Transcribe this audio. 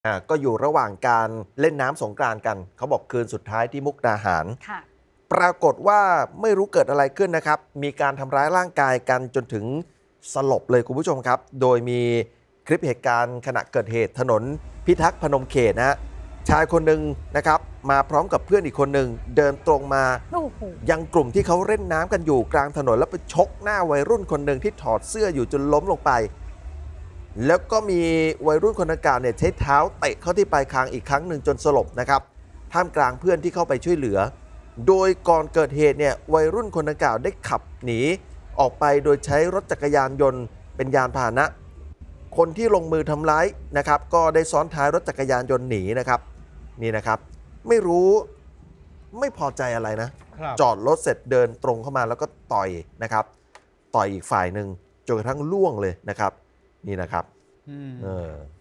ก็อยู่ระหว่างการเล่นน้ำสงกรานต์กันเขาบอกคืนสุดท้ายที่มุกดาหารปรากฏว่าไม่รู้เกิดอะไรขึ้นนะครับมีการทำร้ายร่างกายกันจนถึงสลบเลยคุณผู้ชมครับโดยมีคลิปเหตุการณ์ขณะเกิดเหตุถนนพิทักษ์พนมเขตนะฮะชายคนหนึ่งนะครับมาพร้อมกับเพื่อนอีกคนหนึ่งเดินตรงมายังกลุ่มที่เขาเล่นน้ำกันอยู่กลางถนนแล้วไปชกหน้าวัยรุ่นคนหนึ่งที่ถอดเสื้ออยู่จนล้มลงไปแล้วก็มีวัยรุ่นคนดังกล่าวเนี่ยใช้เท้าเตะเข้าที่ปลายคางอีกครั้งหนึ่งจนสลบนะครับท่ามกลางเพื่อนที่เข้าไปช่วยเหลือโดยก่อนเกิดเหตุเนี่ยวัยรุ่นคนดังกล่าวได้ขับหนีออกไปโดยใช้รถจักรยานยนต์เป็นยานพาหนะคนที่ลงมือทำร้ายนะครับก็ได้ซ้อนท้ายรถจักรยานยนต์หนีนะครับนี่นะครับไม่รู้ไม่พอใจอะไรนะจอดรถเสร็จเดินตรงเข้ามาแล้วก็ต่อยนะครับต่อยอีกฝ่ายหนึ่งจนกระทั่งล่วงเลยนะครับนี่นะครับ